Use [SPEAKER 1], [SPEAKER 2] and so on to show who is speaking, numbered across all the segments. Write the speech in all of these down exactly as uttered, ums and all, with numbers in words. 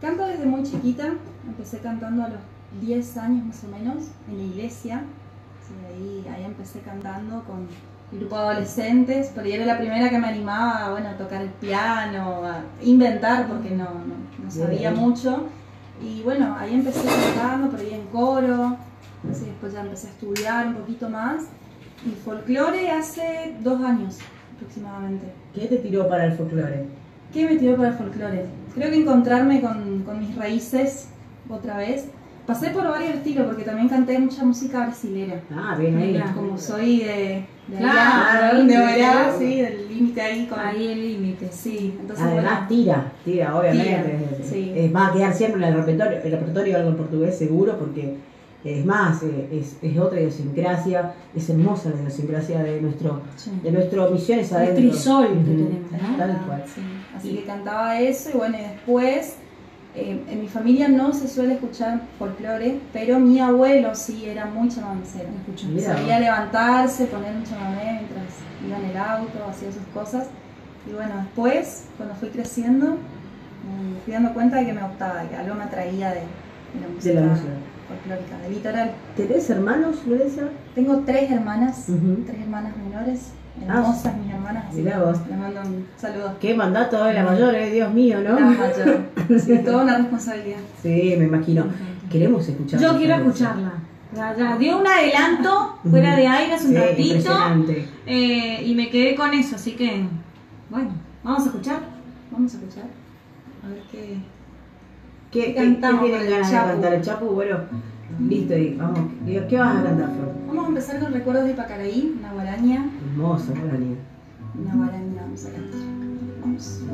[SPEAKER 1] Canto desde muy chiquita, empecé cantando a los diez años más o menos, en la iglesia. Sí, ahí, ahí empecé cantando con el grupo de adolescentes, pero yo era la primera que me animaba, bueno, a tocar el piano, a inventar, porque no, no, no sabía mucho. Y bueno, ahí empecé cantando, por ahí en coro, así después ya empecé a estudiar un poquito más. Y folclore hace dos años aproximadamente.
[SPEAKER 2] ¿Qué te tiró para el folclore?
[SPEAKER 1] ¿Qué me tiró para el folclore? Creo que encontrarme con, con mis raíces otra vez. Pasé por varios estilos porque también canté mucha música brasilera.
[SPEAKER 2] Ah, bien ahí.
[SPEAKER 1] Mira, como soy de, de
[SPEAKER 3] Claro,
[SPEAKER 1] allá, de
[SPEAKER 3] sí,
[SPEAKER 1] Oberá,
[SPEAKER 3] claro.
[SPEAKER 1] sí, del límite ahí con...
[SPEAKER 3] Ahí el límite.
[SPEAKER 1] Sí, entonces
[SPEAKER 2] Además
[SPEAKER 1] bueno,
[SPEAKER 2] tira, tira, obviamente.
[SPEAKER 1] Tira, sí.
[SPEAKER 2] Eh, va a quedar siempre en el repertorio, el repertorio algo en portugués seguro, porque es más, eh, es, es otra idiosincrasia, es hermosa la idiosincrasia de nuestro,
[SPEAKER 1] sí.
[SPEAKER 2] de nuestro Misiones
[SPEAKER 3] El
[SPEAKER 2] adentro.
[SPEAKER 3] trisol que
[SPEAKER 2] Ujú.
[SPEAKER 3] tenemos, ¿no?
[SPEAKER 2] Tal
[SPEAKER 1] Ah,
[SPEAKER 2] cual.
[SPEAKER 1] sí. Así que cantaba eso y bueno, y después eh, en mi familia no se suele escuchar folclore, pero mi abuelo sí era muy chamancero.
[SPEAKER 2] Mira.
[SPEAKER 1] Sabía levantarse, poner un chamamé mientras iba en el auto, hacía sus cosas. Y bueno, después, cuando fui creciendo, me fui dando cuenta de que me gustaba, que algo me atraía de, de la música,
[SPEAKER 2] De la música.
[SPEAKER 1] folclórica, del litoral.
[SPEAKER 2] ¿Tenés hermanos, Lorenza?
[SPEAKER 1] Tengo tres hermanas,
[SPEAKER 2] Ujú.
[SPEAKER 1] tres hermanas menores,
[SPEAKER 2] Ah,
[SPEAKER 1] hermosas mis hermanas, así
[SPEAKER 2] mirá
[SPEAKER 1] que
[SPEAKER 2] vos.
[SPEAKER 1] les mando un saludo.
[SPEAKER 2] Qué mandato de la mayor, eh, Dios mío, ¿no?
[SPEAKER 1] La mayor. Sí, toda una responsabilidad.
[SPEAKER 2] Sí, me imagino. Queremos escuchar.
[SPEAKER 3] Yo quiero escucharla. Ya, ya dio un adelanto fuera de aire hace un
[SPEAKER 2] Sí,
[SPEAKER 3] ratito
[SPEAKER 2] impresionante.
[SPEAKER 3] eh, y me quedé con eso, así que bueno, vamos a escuchar.
[SPEAKER 1] Vamos a escuchar. A ver qué.
[SPEAKER 2] ¿Qué,
[SPEAKER 1] ¿Qué
[SPEAKER 2] qué,
[SPEAKER 1] cantamos
[SPEAKER 2] qué
[SPEAKER 1] con
[SPEAKER 2] tienen
[SPEAKER 1] el
[SPEAKER 2] ganas de
[SPEAKER 1] Chapu?
[SPEAKER 2] cantar? El Chapu, bueno, listo, y vamos. Digo, ¿qué vas a cantar, Flor?
[SPEAKER 1] Vamos a empezar con Recuerdos de Pacaraí, una guaraña.
[SPEAKER 2] Hermosa, Guaraní.
[SPEAKER 1] Una guaraña, vamos a cantar. Vamos.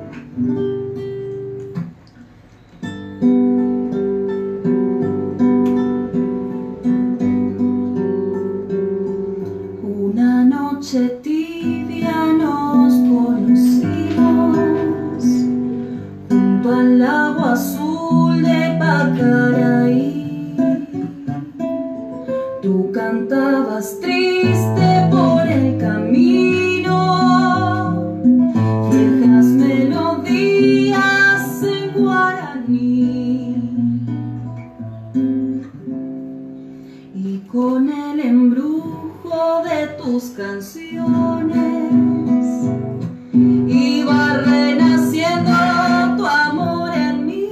[SPEAKER 1] Una noche tibia nos conocimos junto al agua azul de Pacaraí. Tú cantabas triste por el camino, viejas melodías en guaraní. Y con el embrujo de tus canciones iba renaciendo tu amor en mí.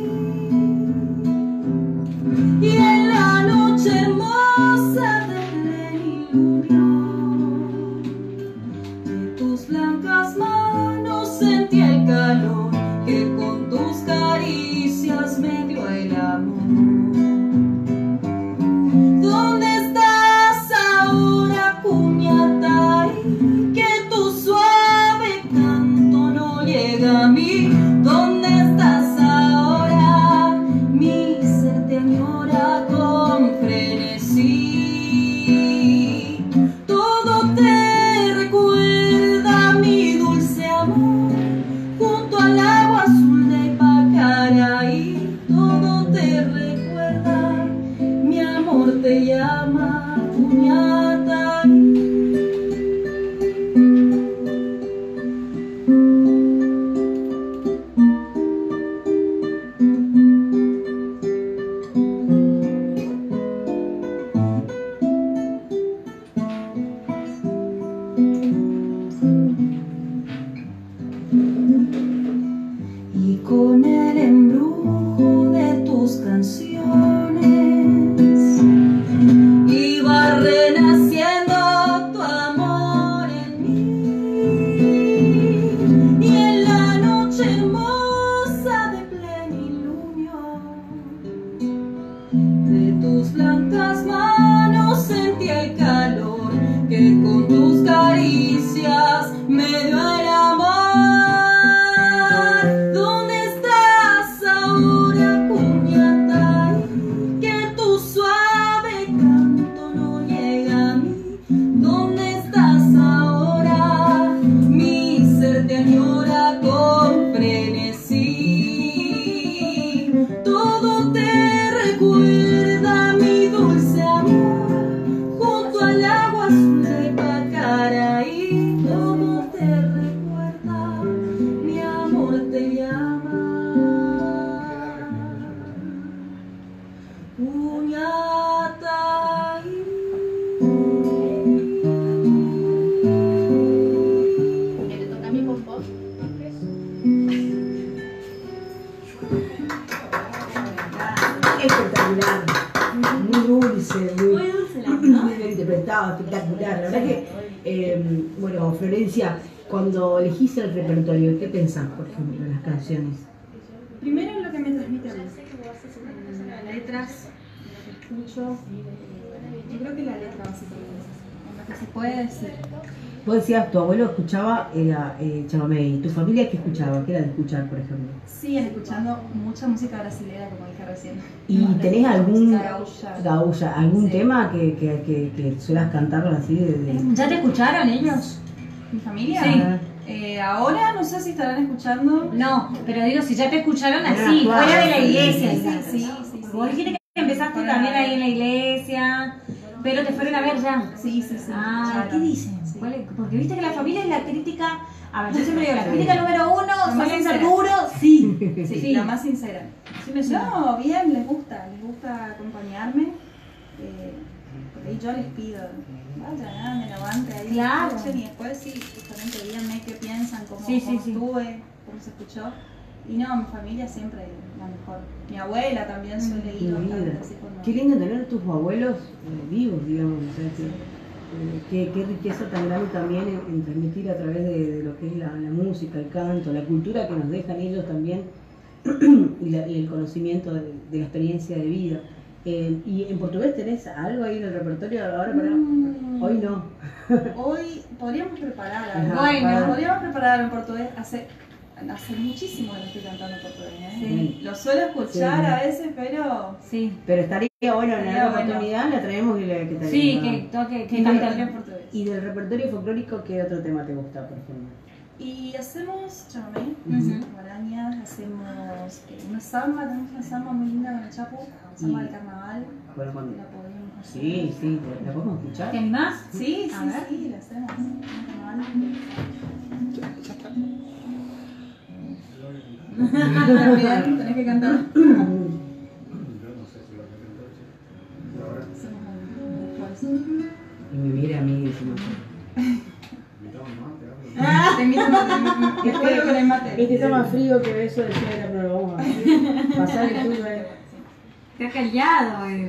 [SPEAKER 1] Y en la noche hermosa del plenilunio de tus blancas manos sentí el calor que con tus caricias me dio el amor. ¿Dónde estás ahora, Cuñatay?
[SPEAKER 2] Espectacular. Muy dulce, muy,
[SPEAKER 3] Muy dulce la, ¿no?
[SPEAKER 2] muy bien interpretado, espectacular. La verdad que, eh, bueno, Florencia, cuando elegiste el repertorio, ¿qué pensás, por ejemplo, en las canciones?
[SPEAKER 1] Primero lo que me transmite a mí. En las letras, lo que escucho, eh, yo creo que la letra básicamente, en lo que se puede decir.
[SPEAKER 2] Vos decías, tu abuelo escuchaba era, eh, chamamé, ¿y tu familia qué escuchaba? ¿Qué era de escuchar, por ejemplo?
[SPEAKER 1] Siguen escuchando mucha música brasilera, como dije recién.
[SPEAKER 2] ¿Y
[SPEAKER 1] No,
[SPEAKER 2] tenés
[SPEAKER 1] la
[SPEAKER 2] algún,
[SPEAKER 1] música gaúcha.
[SPEAKER 2] gaúcha, algún
[SPEAKER 1] Sí.
[SPEAKER 2] tema que, que, que, que suelas cantarlo así de, de-
[SPEAKER 3] ¿Ya te escucharon ellos?
[SPEAKER 1] ¿Mi familia?
[SPEAKER 3] Sí.
[SPEAKER 1] Eh, ahora no sé si estarán escuchando.
[SPEAKER 3] No, pero digo, si ya te escucharon
[SPEAKER 2] Bueno,
[SPEAKER 3] así,
[SPEAKER 2] claro,
[SPEAKER 3] fuera de la
[SPEAKER 2] sí,
[SPEAKER 3] iglesia.
[SPEAKER 1] Sí,
[SPEAKER 3] quizás.
[SPEAKER 1] sí, sí, sí.
[SPEAKER 3] Vos dijiste que empezaste
[SPEAKER 1] Fuera
[SPEAKER 3] también
[SPEAKER 1] de-
[SPEAKER 3] ahí en la iglesia, pero te fueron a ver ya.
[SPEAKER 1] Sí, sí, sí.
[SPEAKER 3] Ah,
[SPEAKER 1] escucharon.
[SPEAKER 3] ¿qué dicen?
[SPEAKER 1] Sí.
[SPEAKER 3] ¿Cuál es? Porque viste que la familia es la crítica. A ver, yo siempre digo, la crítica número uno,
[SPEAKER 1] más
[SPEAKER 3] ¿suelen ser
[SPEAKER 1] sincera.
[SPEAKER 3] duros? Sí.
[SPEAKER 1] Sí,
[SPEAKER 3] Sí.
[SPEAKER 1] la más sincera.
[SPEAKER 3] Sí me suena.
[SPEAKER 1] No, bien, les gusta, les gusta acompañarme. Eh, por ahí yo les pido, vayan, me levante ahí,
[SPEAKER 3] Claro.
[SPEAKER 1] escuchen y después sí, justamente díganme qué piensan, cómo,
[SPEAKER 3] Sí, sí,
[SPEAKER 1] cómo
[SPEAKER 3] sí.
[SPEAKER 1] estuve, cómo se escuchó. Y no, mi familia siempre la mejor. Mi abuela también suele ir
[SPEAKER 2] Mi
[SPEAKER 1] bastante
[SPEAKER 2] vida.
[SPEAKER 1] así cuando...
[SPEAKER 2] Qué lindo tener a tus abuelos eh, vivos, digamos. O sea, que, eh, qué, qué riqueza tan grande también en, en transmitir a través de, de lo que es la, la música, el canto, la cultura que nos dejan ellos también y, la- y el conocimiento de, de la experiencia de vida. Eh, ¿Y en portugués tenés algo ahí en el repertorio ahora para...?
[SPEAKER 1] Mm.
[SPEAKER 2] Hoy no.
[SPEAKER 1] Hoy podríamos preparar algo.
[SPEAKER 2] Ajá,
[SPEAKER 3] Bueno.
[SPEAKER 2] para-
[SPEAKER 1] Podríamos preparar algo en portugués. Hace, hace muchísimo que no estoy cantando en portugués. ¿eh?
[SPEAKER 2] Sí.
[SPEAKER 1] Lo suelo escuchar
[SPEAKER 2] Sí.
[SPEAKER 1] a veces, pero...
[SPEAKER 3] Sí.
[SPEAKER 2] Pero estaría bueno en
[SPEAKER 1] Estaría
[SPEAKER 2] alguna
[SPEAKER 1] bueno.
[SPEAKER 2] oportunidad, la traemos y la que te
[SPEAKER 3] Sí, que toque, que
[SPEAKER 2] Y
[SPEAKER 3] cante
[SPEAKER 1] en
[SPEAKER 3] algo.
[SPEAKER 1] portugués.
[SPEAKER 2] ¿Y del repertorio folclórico qué otro tema te gusta, por ejemplo?
[SPEAKER 1] Y hacemos chamamé,
[SPEAKER 3] Ujú.
[SPEAKER 1] guarañas, hacemos eh, una samba, tenemos una samba muy linda con el Chapu, samba
[SPEAKER 2] Y-
[SPEAKER 1] del carnaval,
[SPEAKER 2] Bueno,
[SPEAKER 1] que
[SPEAKER 2] cuando-
[SPEAKER 1] la podemos hacer.
[SPEAKER 2] Sí, sí, ¿la podemos escuchar?
[SPEAKER 3] ¿Te animás?
[SPEAKER 1] Sí,
[SPEAKER 3] A
[SPEAKER 1] sí,
[SPEAKER 3] ver.
[SPEAKER 1] sí, la hacemos. Carnaval. También tenés que cantar. Hacemos algo después.
[SPEAKER 2] Y me mira a mí y decimos,
[SPEAKER 1] Ah, te invito a mate. Después con el mate.
[SPEAKER 2] este está más frío que eso de cera, pero lo vamos a pasar el tuyo. eh.
[SPEAKER 3] Te has callado. Eh.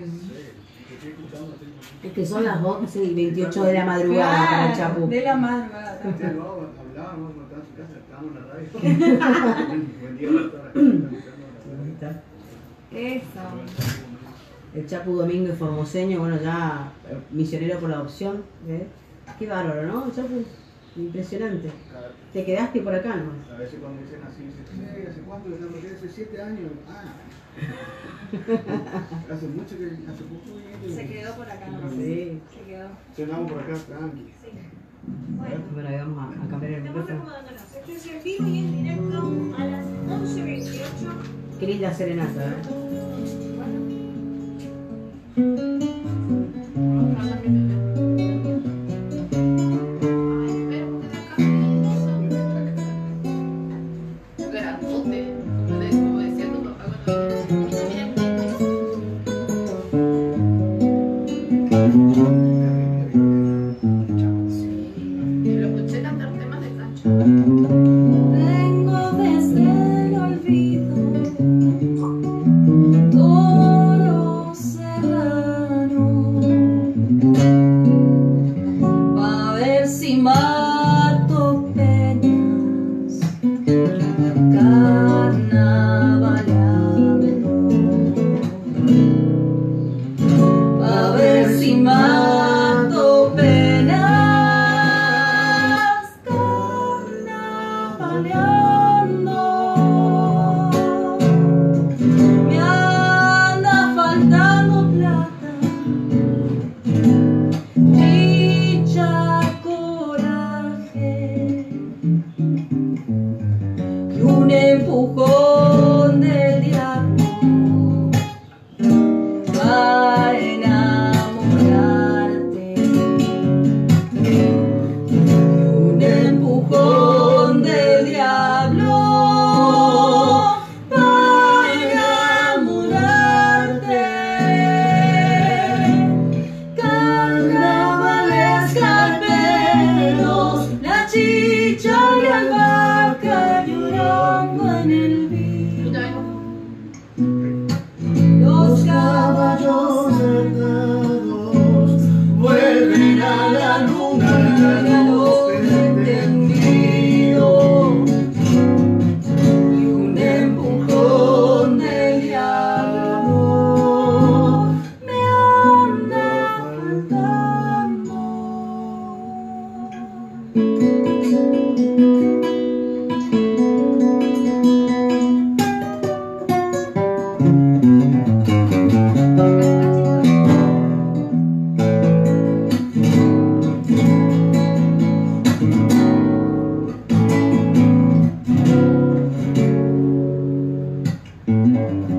[SPEAKER 2] Es que son las doce y veintiocho de la madrugada para el Chapu.
[SPEAKER 1] De la madrugada.
[SPEAKER 4] Hablábamos, no estaba en su casa, estábamos en la radio. Buen día para toda la gente.
[SPEAKER 2] Ahí está.
[SPEAKER 3] Eso.
[SPEAKER 2] El Chapu Domingo es formoseño, bueno, ya eh, misionero por adopción. ¿eh? Qué bárbaro, ¿no? El Chapu, impresionante. Te quedaste por acá nomás.
[SPEAKER 4] A veces cuando dicen así, dicen, "Sí, ¿hace cuánto que estamos aquí? Hace siete años. Ah. Hace mucho que, hace poco que
[SPEAKER 1] Se quedó por acá nomás.
[SPEAKER 2] Sí.
[SPEAKER 1] Se quedó.
[SPEAKER 4] cenamos por acá, tranqui.
[SPEAKER 2] Bueno, ahí vamos a, a cambiar el micrófono.
[SPEAKER 3] Esto es en vivo y en directo a las once veintiocho.
[SPEAKER 2] Qué linda serenata, ¿eh?
[SPEAKER 5] Grandote, como decía tu papá cuando lo escuché cantar temas de Sancho.
[SPEAKER 1] Vengo desde el olvido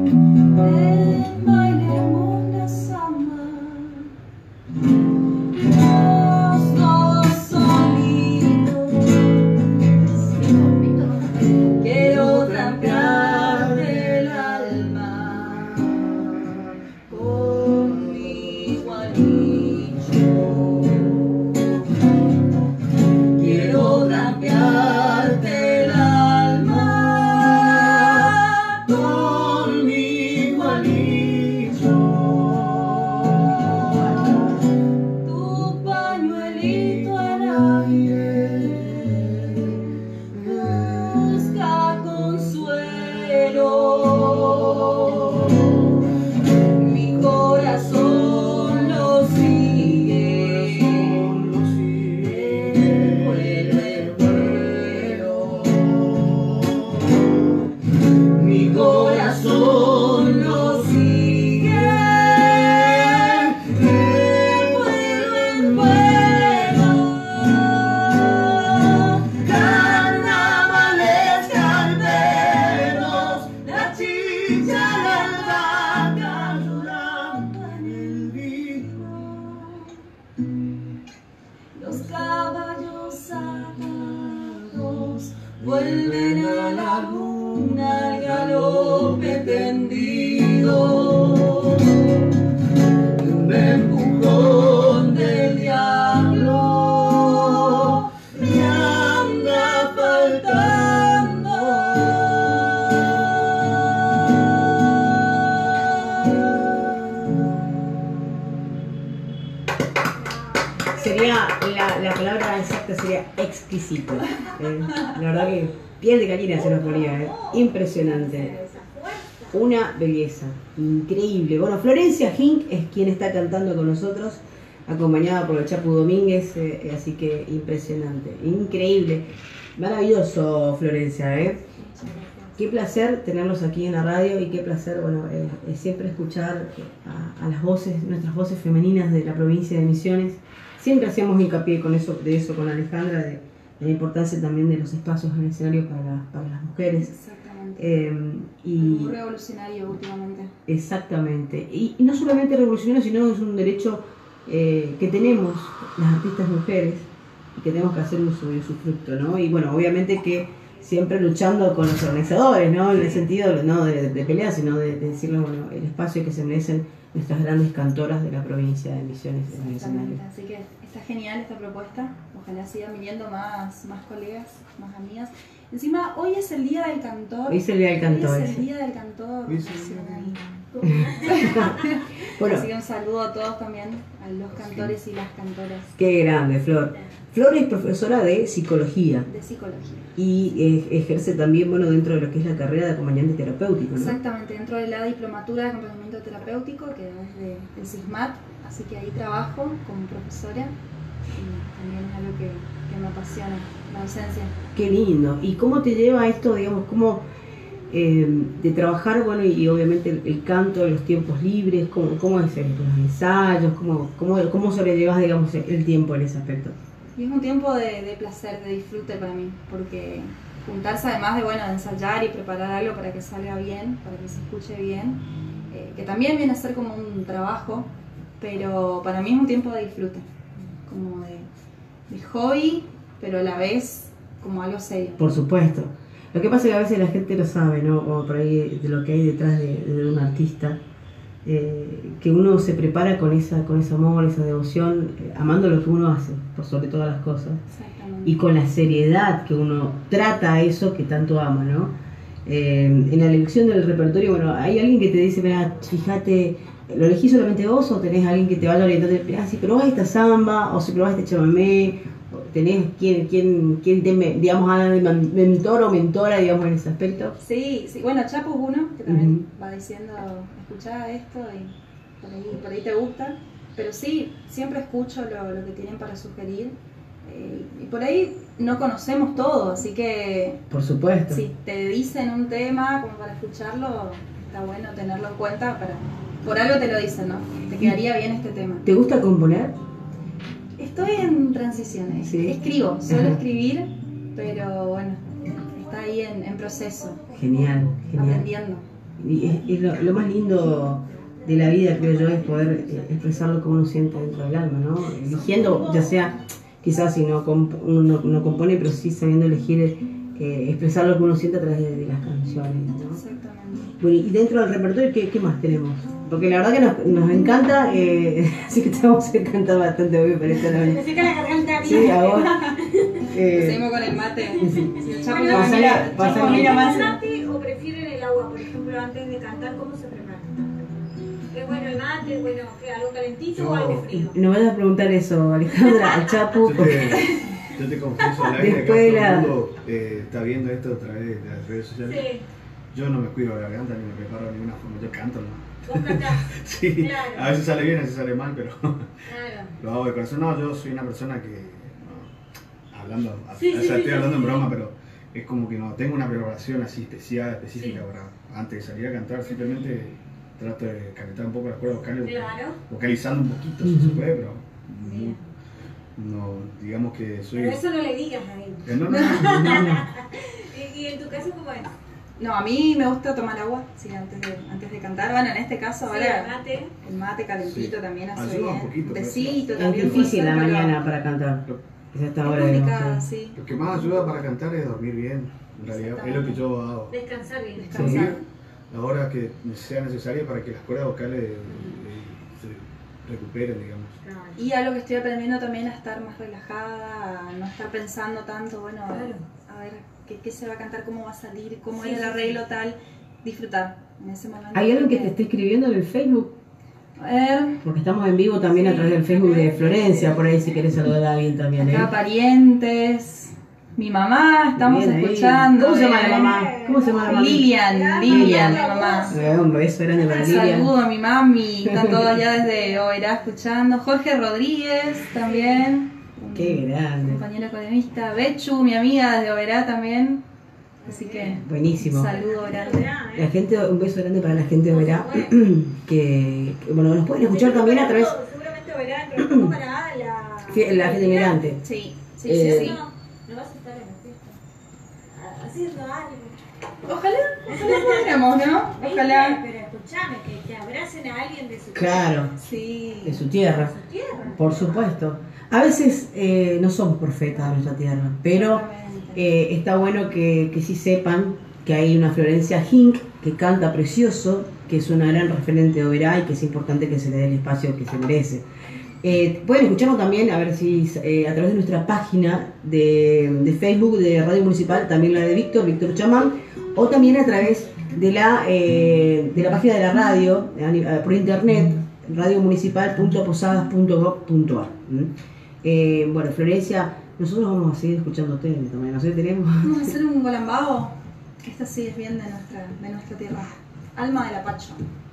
[SPEAKER 1] vuelven a la luna al galope tendido, y un empujón del diablo me anda faltando.
[SPEAKER 2] Sería, la, la palabra exacta sería exquisito. Eh, la verdad que piel de gallina se nos ponía, eh. Impresionante. Una belleza, increíble. Bueno, Florencia Hink es quien está cantando con nosotros, acompañada por el Chapu Domínguez, eh, así que impresionante, increíble. Maravilloso, Florencia, ¿eh? Qué placer tenerlos aquí en la radio y qué placer, bueno, eh, eh, siempre escuchar a, a las voces, nuestras voces femeninas de la provincia de Misiones. Siempre hacíamos hincapié con eso, de eso con Alejandra, de, de la importancia también de los espacios en el escenario para, la, para las mujeres.
[SPEAKER 1] Exactamente.
[SPEAKER 2] Eh, y
[SPEAKER 1] Muy revolucionario últimamente.
[SPEAKER 2] Exactamente. Y, y no solamente revolucionario, sino es un derecho eh, que tenemos las artistas mujeres y que tenemos que hacer uso de su fruto, ¿no? Y bueno, obviamente que siempre luchando con los organizadores, ¿no? En el sentido no de, de pelear, sino de, de decirle, bueno, el espacio que se merecen nuestras grandes cantoras de la provincia de Misiones en el escenario.
[SPEAKER 1] Así que está genial esta propuesta. Ojalá sigan viniendo más, más colegas, más amigas. Encima, hoy es el Día del Cantor.
[SPEAKER 2] Hoy es el Día del Cantor.
[SPEAKER 1] Hoy es
[SPEAKER 2] ese.
[SPEAKER 1] el Día del Cantor.
[SPEAKER 4] Hoy es el
[SPEAKER 1] nacional.
[SPEAKER 2] Bueno,
[SPEAKER 1] Así que un saludo a todos también, a los cantores y las cantoras
[SPEAKER 2] qué grande, Flor. Flor es profesora de psicología
[SPEAKER 1] de psicología.
[SPEAKER 2] y eh, ejerce también, bueno, dentro de lo que es la carrera de acompañante terapéutico, ¿no?
[SPEAKER 1] Exactamente, dentro de la diplomatura de acompañamiento terapéutico, que es de, del SISMAT, así que ahí trabajo como profesora y también es algo que, que me apasiona, la docencia.
[SPEAKER 2] Qué lindo. ¿Y cómo te lleva esto, digamos, cómo eh, de trabajar, bueno, y, y obviamente el, el canto, los tiempos libres, cómo, cómo es el, los ensayos, cómo, cómo, cómo sobrellevas, digamos, el tiempo en ese aspecto?
[SPEAKER 1] Y es un tiempo de, de placer, de disfrute para mí, porque juntarse además de, bueno, de ensayar y preparar algo para que salga bien, para que se escuche bien, eh, que también viene a ser como un trabajo, pero para mí es un tiempo de disfrute, como de, de hobby, pero a la vez como algo serio.
[SPEAKER 2] Por supuesto. Lo que pasa es que a veces la gente no sabe, ¿no? Como por ahí de lo que hay detrás de, de un artista, eh, que uno se prepara con esa, con ese amor, esa devoción, eh, amando lo que uno hace, por sobre todas las cosas,
[SPEAKER 1] Exactamente.
[SPEAKER 2] y con la seriedad que uno trata a eso que tanto ama, ¿no? Eh, en la elección del repertorio, bueno, hay alguien que te dice, mira, fíjate, ¿lo elegís solamente vos o tenés alguien que te vaya orientando? Ah, si probás esta samba, o si probás este chamamé, ¿tenés quien, quien, quien te, digamos, haga de mentor o mentora, digamos, en ese aspecto?
[SPEAKER 1] Sí, sí, bueno, Chapo es uno que también
[SPEAKER 2] Ujú.
[SPEAKER 1] va diciendo, escuchá esto y por ahí, por ahí te gusta, pero sí, siempre escucho lo, lo que tienen para sugerir, eh, y por ahí no conocemos todo, así que
[SPEAKER 2] Por supuesto.
[SPEAKER 1] si te dicen un tema como para escucharlo, está bueno tenerlo en cuenta, para, por algo te lo dicen, ¿no? Te quedaría bien este tema.
[SPEAKER 2] ¿Te gusta componer?
[SPEAKER 1] Estoy en transiciones,
[SPEAKER 2] Sí.
[SPEAKER 1] escribo, suelo
[SPEAKER 2] Ajá.
[SPEAKER 1] escribir, pero bueno, está ahí en, en proceso,
[SPEAKER 2] Genial, genial.
[SPEAKER 1] aprendiendo.
[SPEAKER 2] Y es, es lo, lo más lindo de la vida, creo yo, es poder eh, expresar lo que uno siente dentro del alma, ¿no? Eligiendo, ya sea, quizás si no, comp uno no, no compone, pero sí sabiendo elegir eh, expresar lo que uno siente a través de, de las canciones, ¿no?
[SPEAKER 1] Exactamente.
[SPEAKER 2] Bueno, y dentro del repertorio, ¿qué, qué más tenemos? Porque la verdad que nos, nos encanta, eh, así que te vamos a cantar bastante, obvio, pero esta
[SPEAKER 3] Me seca la garganta.
[SPEAKER 2] sí, a vos. Eh,
[SPEAKER 1] Seguimos con el mate.
[SPEAKER 2] sí.
[SPEAKER 1] Si el Chapo
[SPEAKER 3] Bueno,
[SPEAKER 1] me
[SPEAKER 2] pasale-
[SPEAKER 1] mira,
[SPEAKER 2] pasale-
[SPEAKER 1] Chapo mira más.
[SPEAKER 3] ¿Prefieren el mate o prefieren el agua? Por ejemplo, antes de cantar, ¿cómo se prepara? ¿Es bueno el mate? ¿Es bueno ¿qué, algo calentito
[SPEAKER 4] Yo-
[SPEAKER 3] o algo frío?
[SPEAKER 2] No vayas a preguntar eso, Alejandra, al Chapo.
[SPEAKER 4] Yo te, yo te confieso al aire que
[SPEAKER 2] Después de
[SPEAKER 4] todo
[SPEAKER 2] la-
[SPEAKER 4] el mundo eh, está viendo esto a través de las redes sociales.
[SPEAKER 3] Sí,
[SPEAKER 4] Yo no me cuido la garganta ni me preparo de ninguna forma, yo canto nomás.
[SPEAKER 3] vos cantás.
[SPEAKER 4] Sí,
[SPEAKER 3] Claro.
[SPEAKER 4] a veces sale bien, a veces sale mal, pero
[SPEAKER 3] Claro.
[SPEAKER 4] lo hago de corazón. No, yo soy una persona que, no, hablando,
[SPEAKER 3] Sí,
[SPEAKER 4] o
[SPEAKER 3] sí,
[SPEAKER 4] sea,
[SPEAKER 3] sí,
[SPEAKER 4] estoy
[SPEAKER 3] sí,
[SPEAKER 4] hablando
[SPEAKER 3] sí,
[SPEAKER 4] en broma,
[SPEAKER 3] sí.
[SPEAKER 4] pero es como que no tengo una preparación así especial, específica
[SPEAKER 3] Sí.
[SPEAKER 4] para antes de salir a cantar, simplemente trato de calentar un poco las cuerdas vocales,
[SPEAKER 3] Claro.
[SPEAKER 4] vocalizando un poquito si se puede, pero
[SPEAKER 3] Bien.
[SPEAKER 4] no, digamos que soy...
[SPEAKER 3] Pero eso no le digas a él.
[SPEAKER 4] Eh, no, no, no, no, no.
[SPEAKER 3] ¿Y, y en tu caso cómo es?
[SPEAKER 1] No, a mí me gusta tomar agua, sí, antes de, antes de cantar. Bueno, en este caso
[SPEAKER 3] Sí,
[SPEAKER 1] ahora
[SPEAKER 3] el mate.
[SPEAKER 1] el mate calentito
[SPEAKER 4] Sí.
[SPEAKER 1] también hace
[SPEAKER 4] Ayuda un
[SPEAKER 1] bien.
[SPEAKER 4] poquito, pero
[SPEAKER 1] Besito
[SPEAKER 2] Es
[SPEAKER 1] también.
[SPEAKER 2] difícil
[SPEAKER 1] puede
[SPEAKER 2] la
[SPEAKER 1] ser, pero
[SPEAKER 2] mañana para cantar.
[SPEAKER 4] Lo,
[SPEAKER 2] Es esta
[SPEAKER 1] Es
[SPEAKER 2] hora de
[SPEAKER 1] complicada,
[SPEAKER 2] noche.
[SPEAKER 1] sí.
[SPEAKER 4] lo que más ayuda para cantar es dormir bien, en realidad, es lo que yo hago.
[SPEAKER 3] Descansar bien.
[SPEAKER 1] Descansar.
[SPEAKER 4] Dormir la hora que sea necesaria para que las cuerdas vocales eh, se recuperen, digamos.
[SPEAKER 3] Claro.
[SPEAKER 1] Y algo que estoy aprendiendo también a estar más relajada, a no estar pensando tanto, bueno, a ver,
[SPEAKER 3] Claro.
[SPEAKER 1] a ver qué, qué se va a cantar, cómo va a salir, cómo
[SPEAKER 3] Sí,
[SPEAKER 1] es el
[SPEAKER 3] sí,
[SPEAKER 1] arreglo tal, disfrutar en ese momento.
[SPEAKER 2] ¿Hay alguien que
[SPEAKER 1] creo
[SPEAKER 2] te esté escribiendo en el Facebook?
[SPEAKER 1] A ver,
[SPEAKER 2] Porque estamos en vivo también a través del Facebook de Florencia, por ahí si querés saludar a alguien también, ¿eh?
[SPEAKER 1] acá parientes, mi mamá, estamos
[SPEAKER 2] Bien ahí.
[SPEAKER 1] escuchando.
[SPEAKER 2] ¿Cómo se llama la
[SPEAKER 1] eh.
[SPEAKER 2] mamá? ¿Cómo se llama la mamá?
[SPEAKER 1] Lilian, Lilian, mi mamá.
[SPEAKER 2] Eh, Un beso grande para
[SPEAKER 1] Un
[SPEAKER 2] Lilian.
[SPEAKER 1] saludo a mi mami, están todos allá desde Oberá escuchando. Jorge Rodríguez también, un
[SPEAKER 2] Qué grande.
[SPEAKER 1] compañero economista. Bechu, mi amiga desde Oberá también. Así que
[SPEAKER 2] Buenísimo.
[SPEAKER 1] un saludo grande.
[SPEAKER 2] La gente, un beso grande para la gente de Verá, que, que, bueno, nos pueden escuchar también a través
[SPEAKER 3] Seguramente verán, pero ¿cómo para la...
[SPEAKER 2] de la gente migrante.
[SPEAKER 1] Sí, sí,
[SPEAKER 2] Eh,
[SPEAKER 1] sí, sí.
[SPEAKER 3] No, no vas a estar en la fiesta. Ah, haciendo algo.
[SPEAKER 1] Ojalá, ojalá pudiéramos, ¿no?
[SPEAKER 3] ¿Viste?
[SPEAKER 1] Ojalá.
[SPEAKER 3] Pero escúchame, que, que abracen a alguien de su
[SPEAKER 2] Claro,
[SPEAKER 1] Sí.
[SPEAKER 2] de su tierra,
[SPEAKER 3] de su tierra.
[SPEAKER 2] por supuesto. A veces eh, no somos profetas de nuestra tierra, pero eh, está bueno que, que sí sepan que hay una Florencia Hink que canta precioso, que es una gran referente de Oberá y que es importante que se le dé el espacio que se merece. Eh, pueden escucharnos también, a ver si eh, a través de nuestra página de, de Facebook de Radio Municipal, también la de Víctor, Víctor Chamán, o también a través de la, eh, de la página de la radio, eh, por internet, radiomunicipal punto posadas punto gov punto ar. ¿Mm? Eh, bueno, Florencia, nosotros vamos a seguir escuchándote también, no sé, tenemos...
[SPEAKER 1] Vamos a hacer un golambao. Esta sí es bien de nuestra, de nuestra tierra. Alma del Apacho.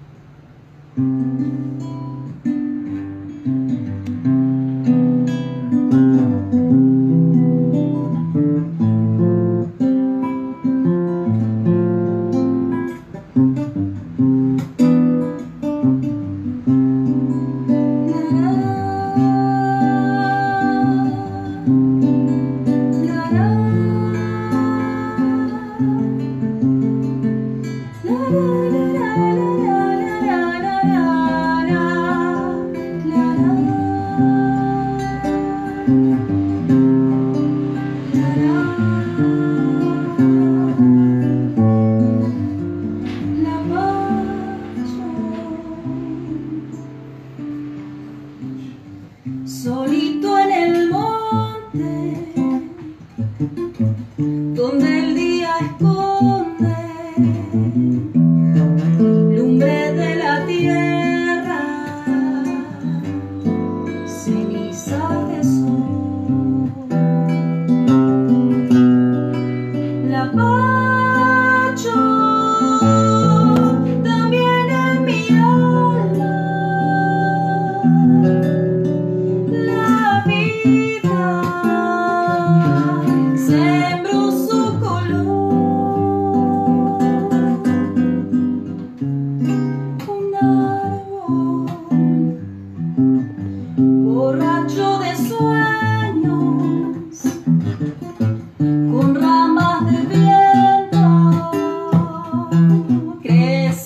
[SPEAKER 1] Solito en el monte, donde el día esconde lumbre de la tierra, ceniza de sol. La Apacho también en mi alma. La vida sembró su color, un árbol borracho de sueños, con ramas de viento, crece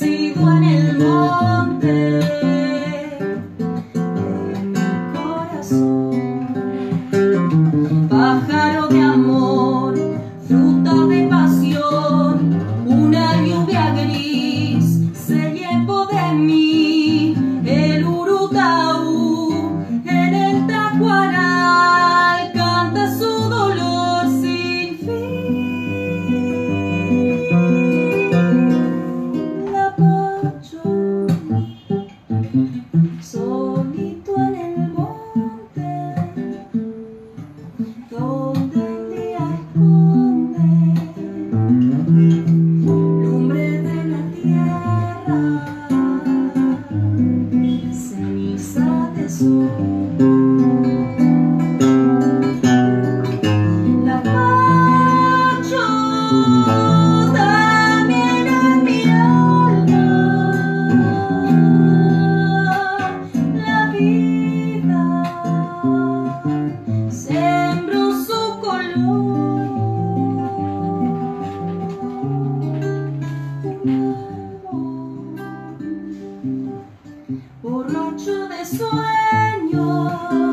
[SPEAKER 1] sueños,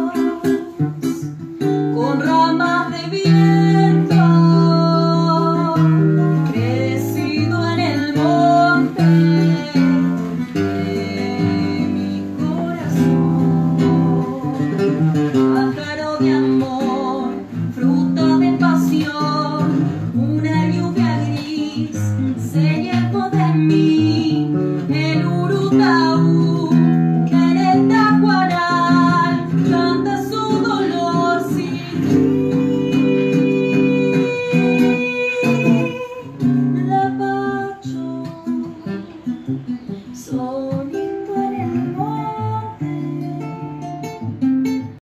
[SPEAKER 1] con ramas de viento, crecido en el monte de mi corazón, pájaro de amor, fruto de pasión, una lluvia gris se llevó de mí, el urutaú en el tacuaral canta su dolor sin ti. La pacho soñé